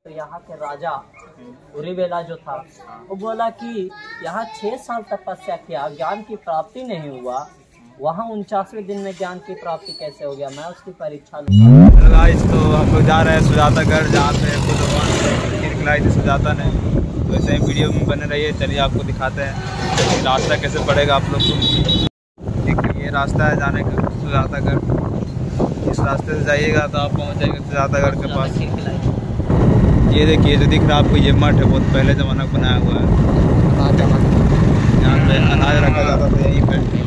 तो यहाँ के राजा उरीवेला जो था वो बोला कि यहाँ 6 साल तपस्या किया, ज्ञान की प्राप्ति नहीं हुआ, वहाँ 49वें दिन में ज्ञान की प्राप्ति कैसे हो गया, मैं उसकी परीक्षा लूँगा। गाइस तो हम लोग जा रहे हैं सुजातागढ़, जहाँ पे बुद्ध भगवान की खिलाई थी सुजाता ने। तो ऐसे ही वीडियो में बने रहिए, चलिए आपको दिखाते हैं रास्ता कैसे पड़ेगा आप लोग को। देखिए ये रास्ता है जाने का सुजातागढ़, इस रास्ते से जाइएगा तो आप पहुँच जाएंगे सुजातागढ़ के पास। ये देखिए जो दिख रहा है आपको, ये मठ है, बहुत पहले ज़माना का बनाया हुआ है। यहाँ पे अनाज रखा जाता था यहीं पे।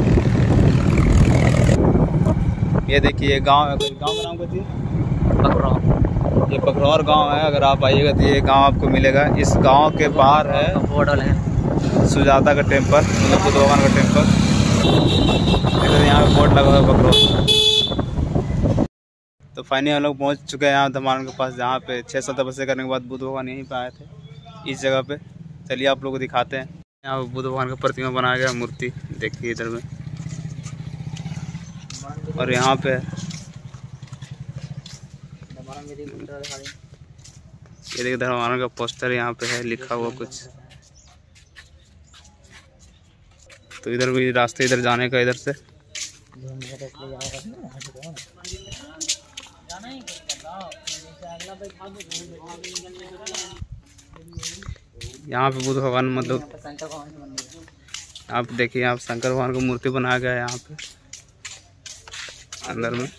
ये देखिए गांव है, गांव का नाम क्या है? पखरौर। ये पखरौर गांव है, अगर आप आइएगा तो ये गांव आपको मिलेगा। इस गांव के बाहर है सुजाता का टेम्पल, बुद्ध भगवान का टेम्पल। यहाँ पे बोर्ड लगा हुआ है पखरौर। तो फाइनली हम लोग पहुँच चुके हैं यहाँ धमाल के पास, जहाँ पे 6 साल तपस्या करने के बाद बुद्ध भगवान यहीं पे आए थे, इस जगह पे। चलिए आप लोग को दिखाते हैं। यहाँ पे बुद्ध भगवान का प्रतिमा बनाया गया, मूर्ति देखिए इधर में, और यहाँ पे ये देखिए धर्माना का पोस्टर यहाँ पे है, लिखा हुआ कुछ। तो इधर भी रास्ते, इधर जाने का, इधर से यहाँ पे बुद्ध भगवान मतलब आप देखिए, आप शंकर भगवान की मूर्ति बनाया गया है यहाँ पे अंदर में।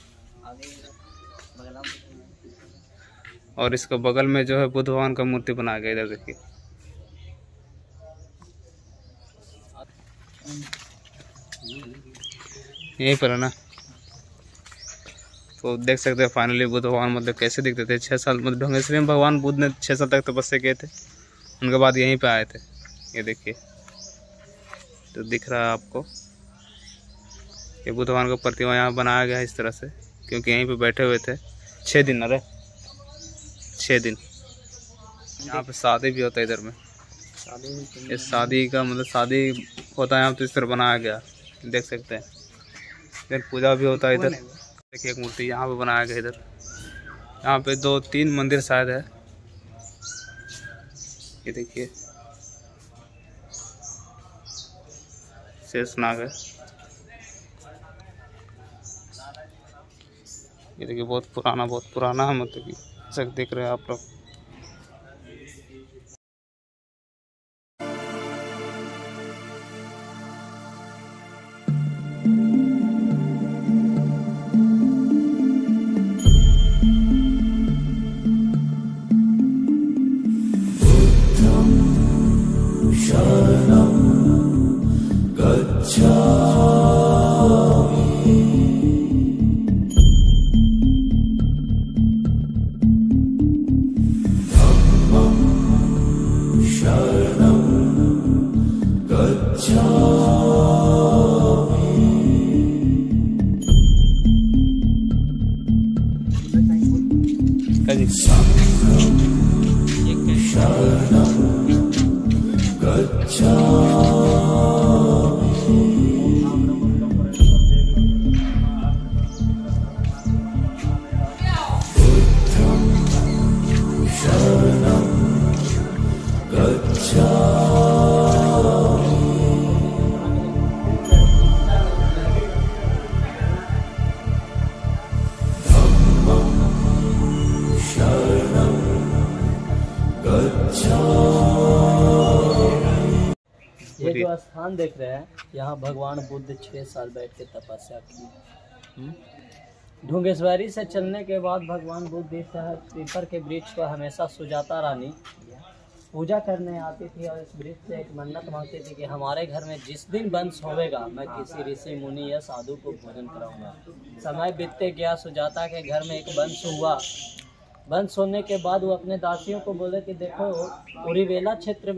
और इसके बगल में जो है बुद्ध भगवान का मूर्ति बनाया गया, इधर देखिए। यहीं पर है ना। तो देख सकते हैं फाइनली बुद्ध भगवान मतलब कैसे दिखते थे 6 साल, मतलब ढोंगेश्वरी में भगवान बुद्ध ने 6 साल तक तपस्या किए थे, उनके बाद यहीं पे आए थे। ये देखिए तो दिख रहा है आपको, ये बुद्ध भगवान का प्रतिमा यहाँ बनाया गया है इस तरह से, क्योंकि यहीं पे बैठे हुए थे 6 दिन। अरे 6 दिन यहाँ पे शादी भी होता है इधर में। इस शादी का मतलब शादी होता है यहाँ तो इस तरह बनाया गया, देख सकते हैं। फिर पूजा भी होता है इधर। देखिए एक मूर्ति यहाँ पे बनाया गया इधर। यहाँ पे 2-3 मंदिर शायद है, ये देखिए शेषनाग है। ये देखिए बहुत पुराना है, मतलब कि ऐसा देख रहे हैं आप लोग। ये जो स्थान देख रहे हैं, यहाँ भगवान बुद्ध 6 साल बैठ के तपस्या की। ढोंगेश्वरी से चलने के बाद भगवान बुद्ध इस पीपल के वृक्ष पर हमेशा सुजाता रानी पूजा करने आती थी, और इस वृक्ष से एक मन्नत मांगती थी कि हमारे घर में जिस दिन वंश होवेगा मैं किसी ऋषि मुनि या साधु को भोजन कराऊंगा। समय बीतते गया, सुजाता के घर में एक वंश हुआ। वंश होने के बाद वो अपने दासियों को बोले कि देखो उरीवेला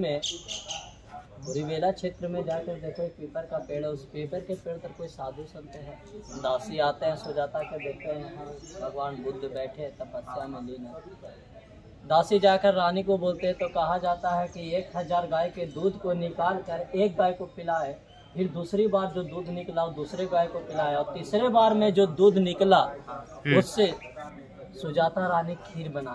क्षेत्र में जाकर देखो एक पीपर का पेड़ है, उस पीपर के पेड़ पर कोई साधु संत है। दासी आते हैं, सुजाता के देखते हैं यहाँ भगवान बुद्ध बैठे तपस्या में लीन है। दासी जाकर रानी को बोलते हैं तो कहा जाता है कि 1000 गाय के दूध को निकाल कर एक गाय को पिलाए, फिर दूसरी बार जो दूध निकला वो दूसरे गाय को पिलाया, और तीसरे बार में जो दूध निकला उससे सुजाता रानी खीर बनाए,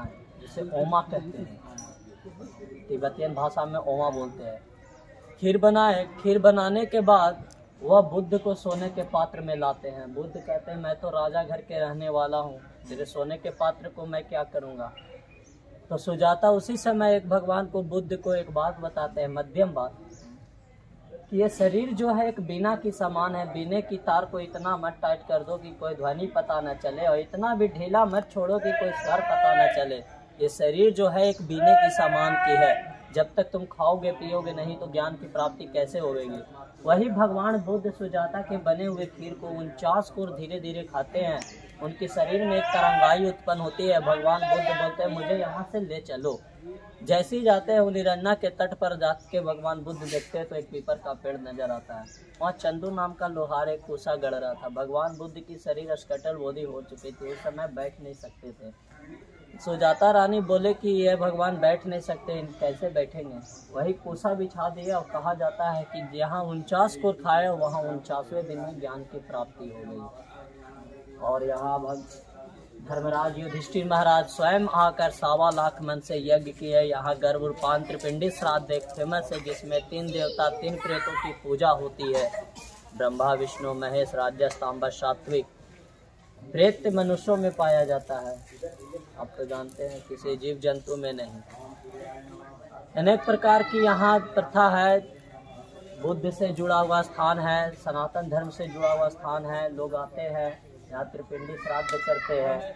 इसे ओमा कहते हैं, तिब्बतियन भाषा में ओमा बोलते हैं। खीर बनाए, खीर बनाने के बाद वह बुद्ध को सोने के पात्र में लाते हैं। बुद्ध कहते हैं मैं तो राजा घर के रहने वाला हूँ, तेरे सोने के पात्र को मैं क्या करूँगा। तो सुजाता उसी समय एक भगवान को, बुद्ध को एक बात बताते हैं, मध्यम बात, कि ये शरीर जो है एक बीना की समान है। बीने की तार को इतना मत टाइट कर दो कि कोई ध्वनि पता न चले, और इतना भी ढीला मत छोड़ो कि कोई स्वर पता न चले। ये शरीर जो है एक बीने की समान की है। जब तक तुम खाओगे पियोगे नहीं तो ज्ञान की प्राप्ति कैसे होगी। वही भगवान बुद्ध सुजाता के बने हुए खीर को 49 कोर धीरे धीरे खाते हैं। उनके शरीर में एक तरंगाई उत्पन्न होती है। भगवान बुद्ध बोलते हैं मुझे यहाँ से ले चलो। जैसे ही जाते हैं निरन्ना के तट पर जाके भगवान बुद्ध देखते हैं तो एक पीपर का पेड़ नजर आता है। वहाँ चंदू नाम का लोहार एक कुसा गड़ रहा था। भगवान बुद्ध की शरीर स्कटल बोधी हो चुकी थी, उस समय बैठ नहीं सकते थे। सुजाता रानी बोले कि यह भगवान बैठ नहीं सकते, कैसे बैठेंगे। वही कुसा बिछा दिया और कहा जाता है कि जहाँ 49 कोर खाए वहाँ 49वें दिन में ज्ञान की प्राप्ति हो गई। और यहाँ धर्मराज युधिष्ठिर महाराज स्वयं आकर 1.25 लाख मन से यज्ञ किए। यहाँ गर्भ रूपान त्रिपिंडी श्राद्ध एक फेमस है, जिसमें 3 देवता 3 प्रेतों की पूजा होती है। ब्रह्मा विष्णु महेश राजस तांबस सात्विक। प्रेत मनुष्यों में पाया जाता है, आप तो जानते हैं, किसी जीव जंतु में नहीं। अनेक प्रकार की यहाँ प्रथा है। बुद्ध से जुड़ा हुआ स्थान है, सनातन धर्म से जुड़ा हुआ स्थान है। लोग आते हैं यहाँ त्रिपिंडी श्राद्ध करते हैं।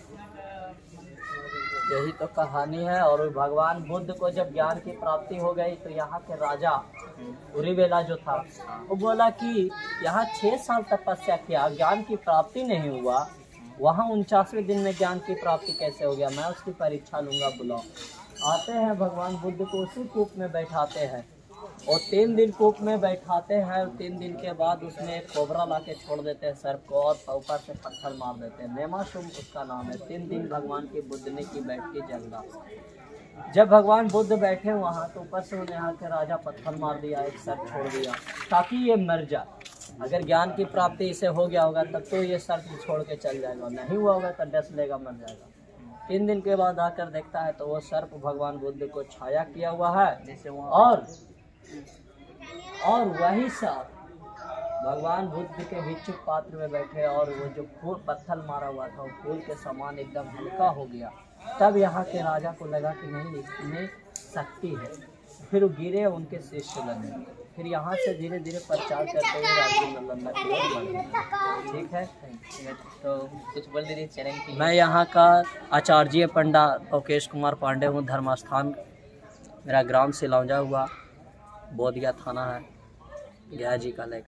यही तो कहानी है। और भगवान बुद्ध को जब ज्ञान की प्राप्ति हो गई तो यहाँ के राजा उरीवेला जो था वो बोला कि यहाँ 6 साल तपस्या किया, ज्ञान की प्राप्ति नहीं हुआ, वहाँ 49वें दिन में ज्ञान की प्राप्ति कैसे हो गया। मैं उसकी परीक्षा लूँगा, बुलाओ। आते हैं भगवान बुद्ध को उसी कूप में बैठाते हैं और 3 दिन कूप में बैठाते हैं। 3 दिन के बाद उसमें एक कोबरा ला के छोड़ देते हैं सर्प को, और ऊपर से पत्थर मार देते हैं। नेमाशुम उसका नाम है। 3 दिन भगवान की बुद्ध ने की बैठ के जंगला। जब भगवान बुद्ध बैठे वहाँ तो ऊपर से उन्हें यहाँ के राजा पत्थर मार दिया, एक सर्प छोड़ दिया ताकि ये मर जाए। अगर ज्ञान की प्राप्ति इसे हो गया होगा तब तो ये सर्प छोड़ के चल जाएगा, नहीं हुआ होगा तो डस लेगा, मर जाएगा। 3 दिन के बाद आकर देखता है तो वो सर्प भगवान बुद्ध को छाया किया हुआ है। और वही सब भगवान बुद्ध के भिक्षुक पात्र में बैठे, और वो जो फूल पत्थर मारा हुआ था वो फूल के समान एकदम हल्का हो गया। तब यहाँ के राजा को लगा कि नहीं, इसमें शक्ति है। फिर वो गिरे, उनके शिष्य बने। फिर यहाँ से धीरे धीरे प्रचार करते हुए राज्य नालंदा की ओर बढ़े। ठीक है, तो कुछ बोल दीजिए चैनल की। मैं यहाँ का आचार्य पंडा अवकेश कुमार पांडे हूँ। धर्मस्थान मेरा ग्राम सिलौंजा हुआ, बोधिया थाना है, गया जी का